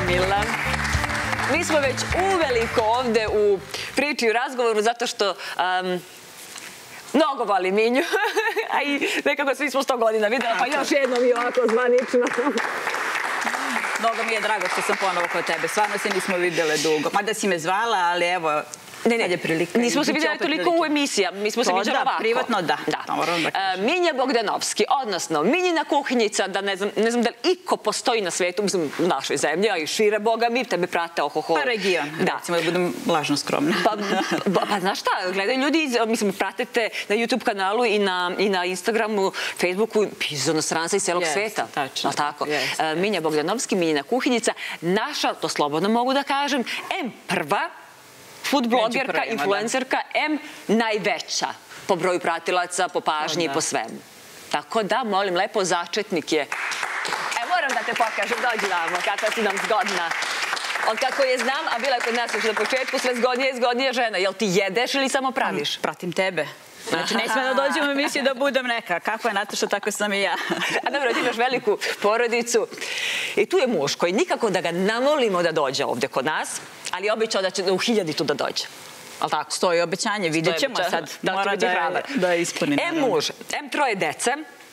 Mila. Mi smo već uveliko ovde u priči i razgovoru zato što mnogo volim Minju, a i nekako svi smo 100 godina videla, pa još jednom i ovako zvanično. Mnogo mi je drago što sam ponovo kod tebe. Stvarno se nismo videle dugo. Mada si me zvala, ali evo, sad je prilika. Nismo se vidjeli toliko u emisija. Mi smo se vidjeli ovako. Privatno da. Minja Bogdanovski, odnosno Minjina kuhinjica, da ne znam da li iko postoji na svetu, mislim u našoj zemlji, a i šire, Boga mi, tebe prate ohoho. Pa region, recimo da budem lažno skromna. Pa znaš šta, gledaju ljudi, mislim, pratite na YouTube kanalu i na Instagramu, Facebooku, iz inostranstva iz celog sveta. Tačno. Minja Bogdanovski, Minjina kuhinjica, naša, to slobodno mogu da kažem, prva food blogerka, influencerka, najveća po broju pratilaca, po pažnji i po svemu. Tako da, molim lepo, začetnik je. Moram da te pokažem, dođi vamo, kakva si nam zgodna. Od kako je znam, a bila je kod nas još na početku, sve zgodnija i zgodnija žena. Jel ti jedeš ili samo praviš? Pratim tebe. Znači, ne sme da dođem u emisiju da budem neka. Kako je Nataša, tako sam i ja. A dobro, ti imaš veliku porodicu i tu je muž koji nikako da ga namolimo da dođe ovde kod nas, ali je obećao da će u 1000 da dođe. Ali tako? Stoji obećanje, vidjet ćemo sad. Mora da ispunim. Muž, troje dece.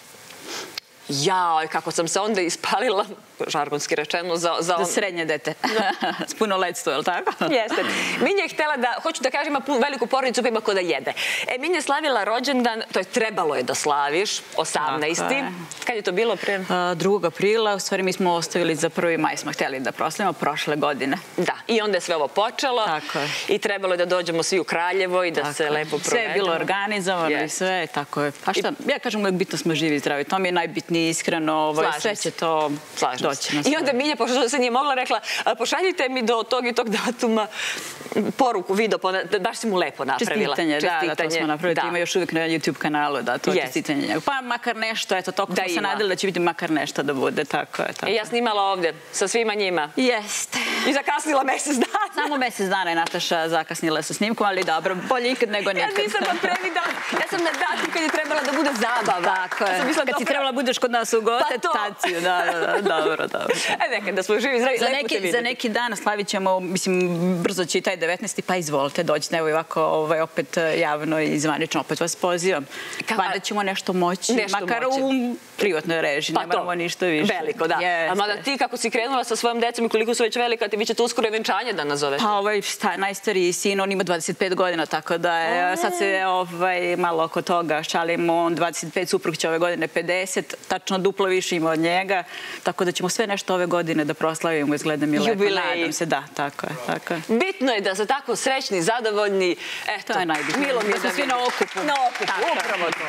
Jao, kako sam se onda ispalila, žargonski rečeno, za srednje dete. S punoletstvo, je li tako? Jeste. Minja je htjela da, hoću da kažem, ima veliku porodicu pa ima ko da jede. Minja je slavila rođendan, to je trebalo je da slaviš, 18. Kad je to bilo prije? 2. aprila, u stvari mi smo ostavili za 1. maj, smo htjeli da proslavimo prošle godine. Da, i onda je sve ovo počelo i trebalo je da dođemo svi u Kraljevo i da se lepo provedemo. Sve je bilo organizovano i sve, tako je. A šta, ja kažem uvijek bitno smo živi i zdravi, to mi je najbitnije, iskreno, sve će to doći na sve. I onda Minja, pošto se nije mogla, rekla, pošaljite mi do tog i tog datuma poruku, video, baš si mu lepo napravila. Čestitanje, da, to smo napravili. Ima još uvijek na YouTube kanalu, da, to je čestitanje. Pa makar nešto, eto, toliko smo se nadali da će biti makar nešto da bude, tako je. I ja snimala ovde, sa svima njima. Jeste. I zakasnila mesec dana. Samo mesec dana je Nataša zakasnila sa snimkom, ali dobro, bolje ikad nego nikad. Ja nisam od previdala. Ja sam na datum kad je trebala da bude zabava. Tako je. Kad si trebala budeš kod nas u gostaciju. Dobro. Nekad da smo živi, zdravi, lepo te vidjeti. Za neki dan slavit ćemo, mislim, brzo će i taj 19. pa izvolite, dođite, evo i ovako opet javno i zvanično, opet vas pozivam. Valjda ćemo nešto moći, makar u privatnoj režiji, ne moramo ništa više. Veliko, da. A mada ti kako si krenula sa svojom decom i koliko su već velika, ti vi ćete uskoro i venčanje da nazovete. Pa najstariji sin, on ima 25 godina, tako da sad se malo oko toga šalimo, on 25, suprug će ove godine 50, tačno duplo više ima od njega, tako da ćemo sve nešto ove godine da proslavimo, izgleda mi lepo, nadam se, da, tako je. Bitno je da su tako srećni, zadovoljni, to je najbitnije, da smo svi na okupu. Na okupu, upravo to.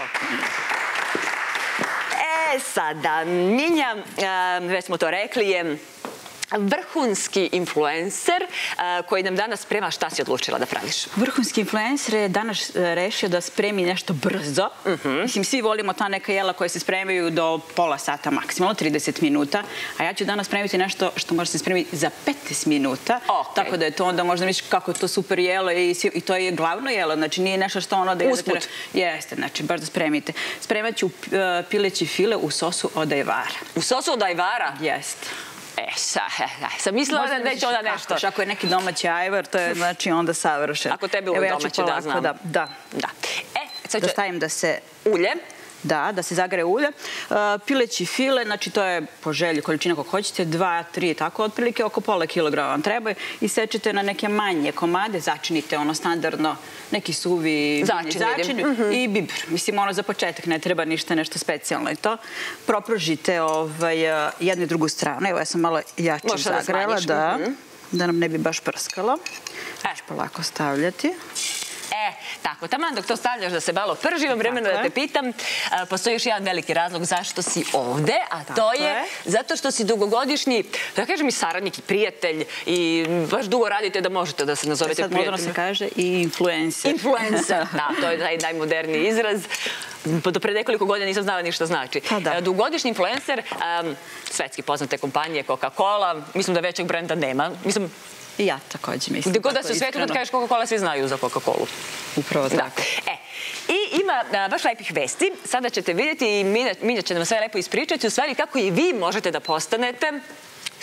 Sada, Minja, već smo to rekli, je vrhunski influencer koji nam danas sprema. Šta si odlučila da praviš? Vrhunski influencer je danas rešio da spremi nešto brzo. Mislim, svi volimo ta neka jela koje se spremaju do pola sata, maksimalno 30 minuta. A ja ću danas spremiti nešto što može se spremiti za 15 minuta. Tako da je to onda možda misliš kako je to super jelo i to je glavno jelo. Znači nije nešto što ono da je... Usput. Jeste, znači baš da spremite. Spremat ću pileći file u sosu od ajvara. U sosu od ajvara? Jeste. Sam mislila da neće onda nešto. Ako je neki domaći ajvar, to je znači onda savršen. Ako tebi ovo domaće da znam. Da. Da stavim da se... Ulje? Da se zagre ulje. Pileći file, znači to je po želji količina kako hoćete, 2, 3, tako otprilike, oko pola kilograma vam treba. I sečete na neke manje komade, začinite ono standardno, neki suvi začin i biber. Mislim, ono za početak ne treba ništa, nešto specijalno i to. Propržite jednu i drugu stranu. Evo, ja sam malo jače zagrela, da nam ne bi baš prskalo. Znači, polako stavljati. Tako, taman dok to stavljaš da se malo prži, imam vremena da te pitam, postoji još jedan veliki razlog zašto si ovde, a to je zato što si dugogodišnji, da kažem i saradnik i prijatelj i baš dugo radite da možete da se nazovete prijateljima. Sad moderno se kaže i influencer. Influencer, da, to je taj najmoderniji izraz. Do pre nekoliko godina nisam znala ništa znači. Dugogodišnji influencer, svetski poznate kompanije Coca-Cola, mislim da većeg brenda nema. I ja također mislim. Gde god da se u svetu kad kažeš Coca-Cola, svi znaju za Coca-Colu. Upravo tako. I ima baš lepih vesti. Sada ćete vidjeti i Minja će nam sve lepo ispričati. U stvari kako i vi možete da postanete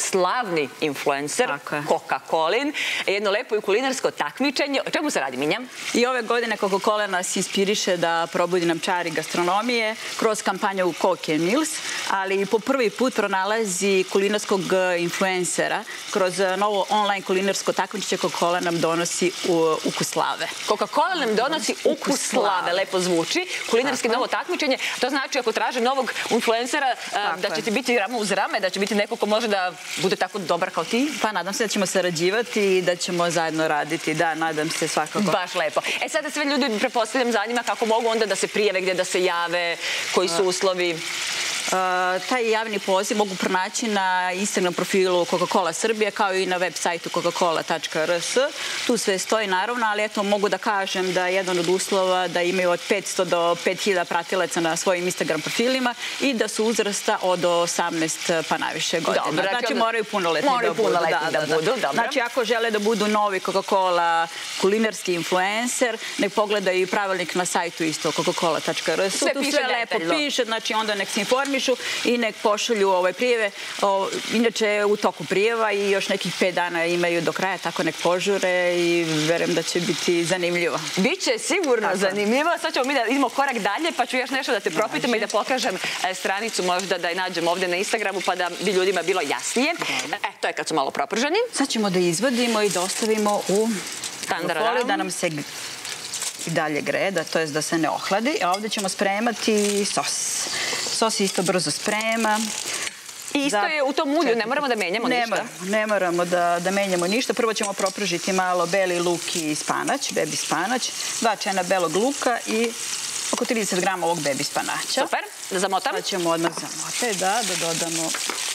slavni influencer, Coca-Colin, jedno lepo i kulinarsko takmičenje. O čemu se radi, Minja? I ove godine Coca-Cola nas inspiriše da probudi nam čari gastronomije kroz kampanju Coke and Meals, ali po prvi put pronalazi kulinarskog influencera. Kroz novo online kulinarsko takmičenje Coca-Cola nam donosi ukus slave. Coca-Cola nam donosi ukus slave, lepo zvuči. Kulinarski novo takmičenje. To znači ako traže novog influencera da ćete biti rame uz rame, da će biti neko ko može da bude tako dobar kao ti? Pa nadam se da ćemo sarađivati i da ćemo zajedno raditi. Da, nadam se svakako. Baš lepo. Sada sve ljudi, prepostavljam, zanima kako mogu onda da se prijave, gde da se jave, koji su uslovi? Taj javni poziv mogu pronaći na Instagram profilu Coca-Cola Srbije, kao i na web sajtu coca-cola.rs. Tu sve stoji naravno, ali eto mogu da kažem da je jedan od uslova da imaju od 500 do 5000 pratilaca na svojim Instagram profilima i da su uzrasta od 18 pa naviše godina. Znači moraju punoletni da budu. Znači ako žele da budu novi Coca-Cola kulinarski influencer, nek pogledaju i pravilnik na sajtu isto coca-cola.rs. Tu sve lepo piše, znači onda nek se informišu i nek pošalju prijeve. Inače, u toku prijeva i još nekih 5 dana imaju do kraja, tako nek požure i verujem da će biti zanimljivo. Biće sigurno zanimljivo. Sad ćemo mi da idemo korak dalje, pa ću još nešto da te propitamo i da pokažem stranicu možda da je nađem ovde na Instagramu, pa da bi ljudima bilo jasnije. To je kad su malo proprženi. Sad ćemo da izvadimo i da ostavimo u foliju da nam se i dalje greje, to je da se ne ohladi. A ovde ćemo spremati sos. Sos isto brzo sprema. I isto je u tom ulju, ne moramo da menjamo ništa? Ne moramo da menjamo ništa. Prvo ćemo propržiti malo beli luk i spanać, bebi spanać, 2 čena belog luka i oko 30 grama ovog bebi spanaća. Super, da zamotam? Sad ćemo odmah zamotati, da dodamo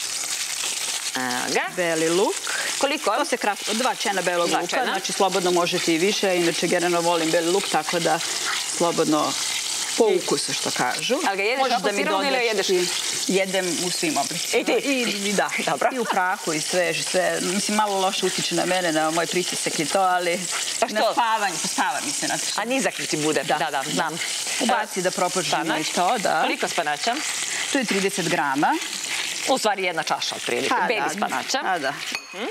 beli luk. Koliko? To se kratko, 2 čena belog luka, znači slobodno možete i više, inače generalno volim beli luk, tako da slobodno po ukusu, što kažu. Ali ga jedeš apasirano ili jedeš? Jedem u svim oblicima. I ti? Da. I u prahu i sveži, sve. Mislim, malo loše utiče na mene, na moj pritisak i to, ali na spavanje, spava mi se. A nizak ti bude? Da, znam. Ubaci da propržimo i to, da. Koliko spanaća? Tu je 30 grama. U stvari 1 čaša otprilike. Bebi spanaća. Da.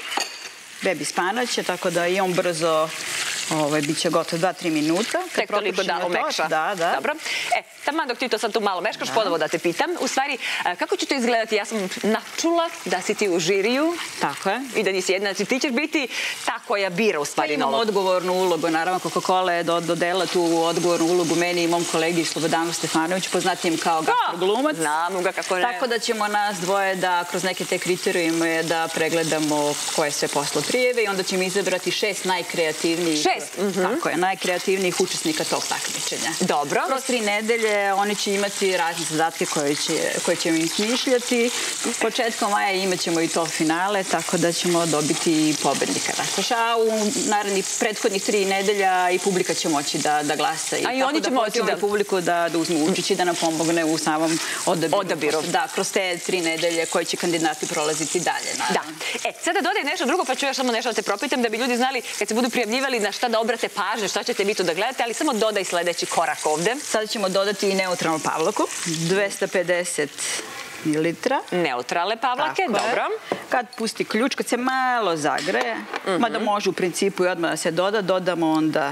Bebi spanaća, tako da i on brzo biće gotovo 2-3 minuta. Tek toliko da omekša. Da. Dobro. Taman dok ti to sad tu malo meškaš, ponovo da te pitam. U stvari, kako će to izgledati? Ja sam načula da si ti u žiriju. Tako je. I da nisi jedna. Znači, ti ćeš biti ta koja bira u stvari. Imam odgovornu ulogu. Naravno, Coca-Cola je dodela tu odgovornu ulogu meni i mom kolegi Slobodanu Stefanoviću, poznatijem kao gastroglumac. Znamo ga, kako ne. Tako da ćemo nas dvoje da kroz neke te kriterijume da pregledamo koje sve posle prijeve i onda ćemo izabrati 6 najkreativnijih. 6? Tako je, najkreativnijih učesnika tog takmičenja. Dobro. Kroz 3 nedelje oni će imati razne zadatke koje ćemo im smišljati. Početkom maja imat ćemo i to finale, tako da ćemo dobiti i pobednika. A u narednih prethodnih 3 nedelja i publika će moći da glasa. A i oni će moći da publiku da uzmu učeći, da nam pomogne u samom odabiru. Da, kroz te 3 nedelje koje će kandidati prolaziti dalje. Da. Sada dodaj nešto drugo, pa ću još samo nešto da te propitam, da bi ljudi znali kad se budu prijavljivali na šta da obrate pažnje, šta ćete vi tu da gledate, ali samo dodaj sledeći korak ovde. Sada ćemo dodati i neutralnu pavlaku, 250 mililitra. Neutralne pavlake, dobro. Kad pusti ključ, kad se malo zagreje, mada može u principu i odmah da se dodamo onda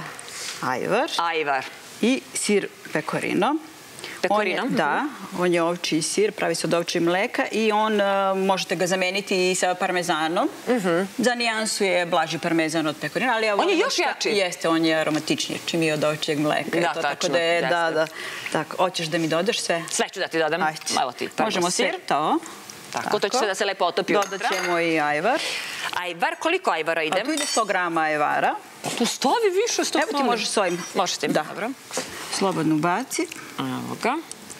ajvar i sir pecorino. Pecorino? Da, on je ovčji sir, pravi se od ovčjeg mleka i on možete ga zameniti i sa parmezanom. Za nijansu je blaži parmezan od pecorina. On je još jači? Jeste, on je aromatičniji čim je od ovčjeg mleka. Da, tačno. Da. Tako, hoćeš da mi dodaš sve? Sve ću da ti dodam. Evo ti prvo sir. Možemo sve to. Tako, to će se da se lepo otopi unutra. Dodat ćemo i ajvar. Ajvar, koliko ajvara ide? Tu ide 100 grama ajvara. Tu stavi više 100 grama. Evo ti možeš s ovim. Možeš tim, dobro. Slobodno baci. Evo ga.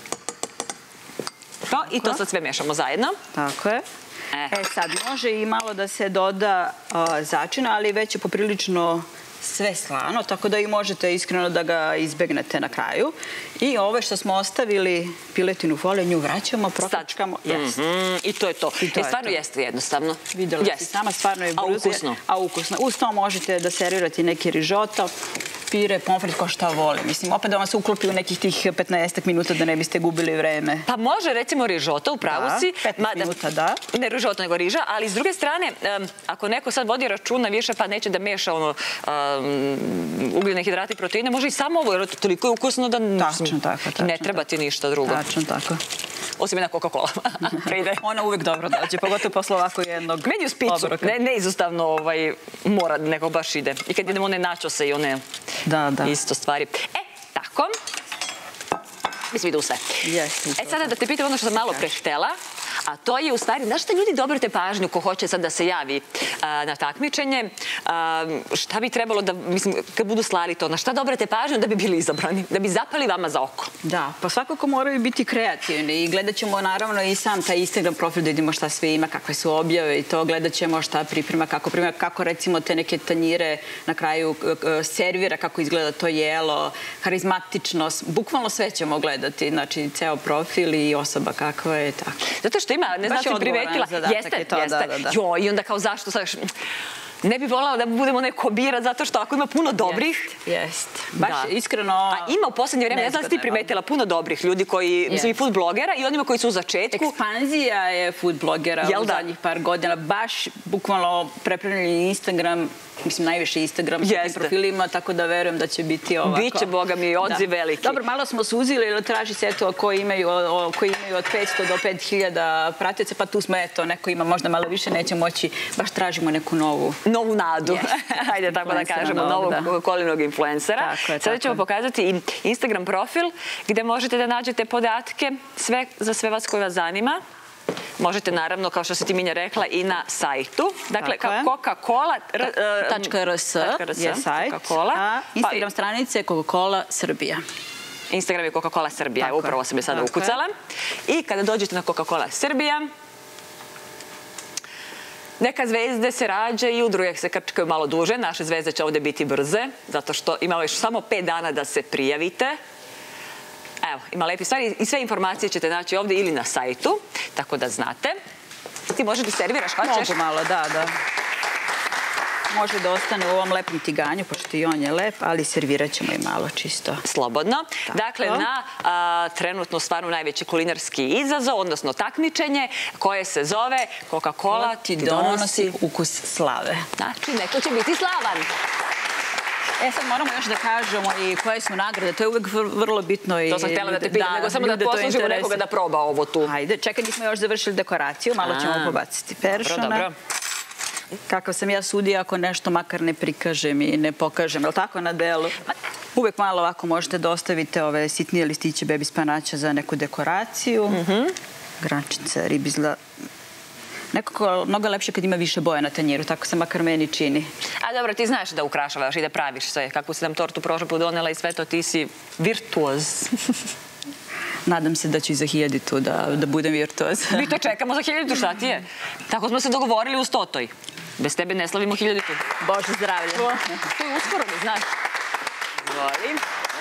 I to sad sve mešamo zajedno. Tako je. Sad može i malo da se doda začina, ali već je poprilično sve slano, tako da i možete iskreno da ga izbegnete na kraju. I ove što smo ostavili piletinu foliju, nju vraćamo, prokačkamo. I to je to. Stvarno jeste jednostavno. Videla si sama, stvarno je brzo. A ukusno. A ukusno. Uz to možete da servirate neki rižoto, šešire, pomfrit, ko šta voli. Mislim, opet da vam se uklopi u nekih tih 15 minuta da ne biste gubili vreme. Pa može, recimo, rižota, u pravu si. 15 minuta, da. Ne rižota, nego riža, ali s druge strane, ako neko sad vodi računa više pa neće da meša ugljene hidrate i proteine, može i samo ovo, jer toliko je ukusno da ne treba ti ništa drugo. Tačno tako. Osim jedna Coca-Cola. Ona uvek dobro dođe, pogotovo posle ovako jednog... Meni uz picu, neizostavno mora neko baš ide. I kad idemo one načose i one isto stvari. Tako. Mislim, ide u sve. Sada da te pitam ono što sam malo pre htela, a to je u stvari, znaš šta ljudi dobrate pažnju ko hoće sad da se javi na takmičenje, šta bi trebalo da, mislim, kad budu slali to, na šta dobrate pažnju da bi bili izabrani, da bi zapali vama za oko? Da, pa svakako moraju biti kreativni i gledat ćemo naravno i sam taj Instagram profil da vidimo šta sve ima, kakve su objave i to, gledat ćemo šta priprema, kako recimo te neke tanjire na kraju servira, kako izgleda to jelo, harizmatičnost, bukvalno sve ćemo gledati, znači ceo profil i osoba kakva je, tako. Zato što ima, ne znam si primetila. Jeste. Jo, i onda kao zašto sad ne bi voljela da budemo neko bira zato što ako ima puno dobrih... Jeste. Baš iskreno... A ima u poslednje vreme, ne znam si ti primetila, puno dobrih ljudi koji, mislim i food blogera i onima koji su u začetku. Ekspanzija je food blogera u zadnjih par godina. Baš bukvalno prepravljeni Instagram, mislim najviše Instagram sa tim profilima, tako da verujem da će biti ovako. Biće, boga mi, odziv veliki. Dobro, malo smo suzili, jer traži se eto koji imaju od 500 do 5000 pratioca, pa tu smo eto, neko ima možda malo više, neće moći, baš tražimo neku novu nadu. Hajde tako da kažemo, novog kolivnog influencera. Sada ćemo pokazati i Instagram profil gde možete da nađete podatke za sve vas koji vas zanima. Možete naravno, kao što se ti Minja rekla, i na sajtu. Dakle, Coca-Cola.rs je sajt, a Instagram stranice je Coca-Cola Srbija. Instagram je Coca-Cola Srbija, upravo sam je sada ukucala. I kada dođete na Coca-Cola Srbija, neka zvezde se rađaju i udruge se krčkaju malo duže. Naše zvezde će ovde biti brze, zato što imamo još samo 5 dana da se prijavite. Evo, ima lepi stvari i sve informacije ćete naći ovde ili na sajtu, tako da znate. Ti možeš da serviraš, hoćeš? Mogu malo, da. Može da ostane u ovom lepom tiganju, pošto i on je lep, ali servirat ćemo i malo čisto. Slobodno. Dakle, na trenutno stvarno najveći kulinarski izazov, odnosno takmičenje, koje se zove Coca-Cola ti donosi ukus slave. Znači, neko će biti slavan. Sad moramo još da kažemo i koje su nagrade, to je uvek vrlo bitno. To sam htjela da te pitam, nego samo da poslužimo nekoga da proba ovo tu. Ajde, čekaj, nismo još završili dekoraciju, malo ćemo pobaciti peršana. Dobro. Kakav sam ja sudija ako nešto makar ne prikažem i ne pokažem, je li tako na delu? Uvek malo ovako možete da ostavite ove sitnije listiće bebi spanaća za neku dekoraciju. Grančica, ribizla. Nekako mnogo lepše kad ima više boja na tanjiru, tako se makar meni čini. A dobro, ti znaš da ukrašavaš i da praviš sve. Kakvu si nam tortu prošle put donela i sve to, ti si virtuoz. Nadam se da ću i za 1000 da budem virtuoz. Mi to čekamo za 1000, šta ti je? Tako smo se dogovorili u 100. Bez tebe ne slavimo 1000. Bože zdravlje. To je uskoro, ne znaš. Volim.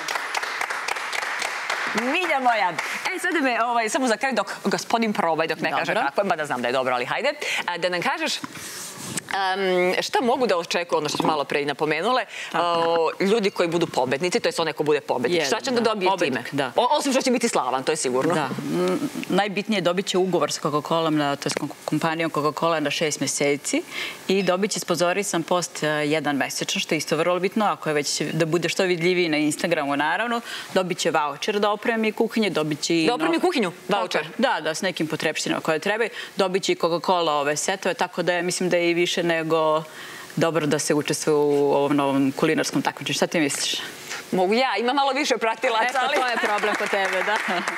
Milja moja. Sada me, samo za kraj dok gospodin probaj, dok ne kaže kako, ba da znam da je dobro, ali hajde. Da nam kažeš šta mogu da očekuju, ono što smo malo pre i napomenule, ljudi koji budu pobednici, to je onaj ko bude pobednik. Šta će da dobije time? Osim što će biti slavan, to je sigurno. Da. Najbitnije je dobit će ugovor s Coca-Colom, to je s kompanijom Coca-Cola na 6 meseci i dobit će sponzorisan post 1 mesečno, što je isto vrlo bitno. Ako je već da bude što vidljiviji na Instagramu, naravno, dobit će voucher da opremi kuhinje, dobit će i... Da opremi kuhinju? Voucher? Da, s nekim potrepštinama koje trebaju. Dobit će i Coca-Cola ove setove, tako da mislim da je i više nego dobro da se učestvuje u ovom novom kulinarskom takmičenju. Šta ti misliš? Mogu ja, ima malo više pratilaca, ali... To je problem kod tebe, da.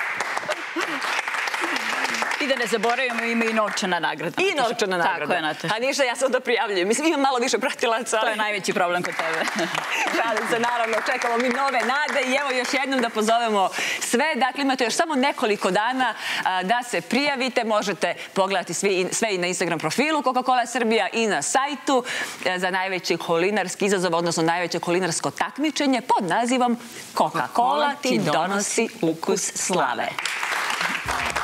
I da ne zaboravimo, ima i novčana nagrada. I novčana nagrada. Tako je, Nataša. A ništa, ja se onda prijavljujem. Mislim, imam malo više pratilaca. To je najveći problem kod tebe. Šalim se, naravno, čekamo mi nove nade i evo još jednom da pozovemo sve. Dakle, imate još samo nekoliko dana da se prijavite. Možete pogledati sve i na Instagram profilu Coca-Cola Srbija i na sajtu za najveći kulinarski izazov, odnosno najveće kulinarsko takmičenje pod nazivom Coca-Cola ti donosi ukus slave.